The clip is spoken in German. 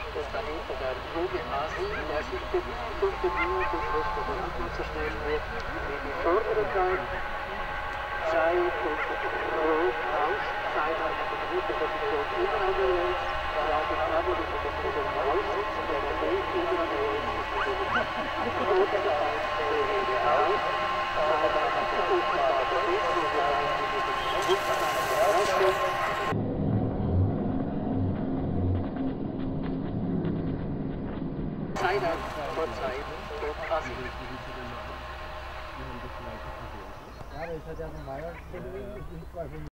dass dahinter der junge Asi, der sich bemüht, das Restaurant anzustellen wird, in die vordere Zeit und rot aus, sei dann in der guten Position immer an der Lenz, da die Kabel in der Position aussitzt, der der Weg immer an der Lenz ist, die rote Zeit aus, sei dann auf der Aufgabe der Sitz, und wir haben die Zeit vor Zeit und Asi. Ja, das hat ja normal